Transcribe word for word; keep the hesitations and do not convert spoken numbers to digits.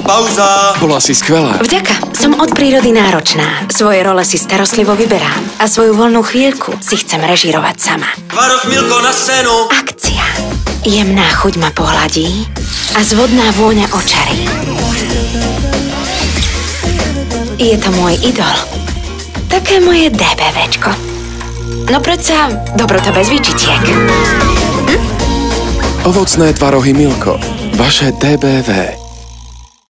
Pauza. Bola si skvelá. Vďaka. Som od prírody náročná. Svoje role si starostlivo vyberám. A svoju voľnú chvíľku si chcem režírovať sama. Tvaroch Milko na scénu. Akcia. Jemná chuť ma pohladí a zvodná vôňa očarí. Je to môj idol. Také moje DBVčko. No predsa dobrota bez výčitiek. Hm? Ovocné tvarohy Milko. Vaše dé bé vé.